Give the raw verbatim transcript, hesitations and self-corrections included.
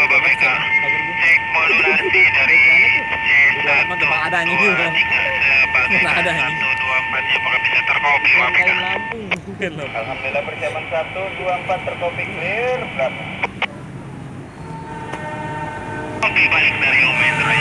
coba B K. Cek modulasi dari C satu dua tiga sebagai satu dua empat nya apakah bisa terkopi Pak B K? Alhamdulillah persiapan satu dua empat terkopi clear. Oke, balik dari Omendra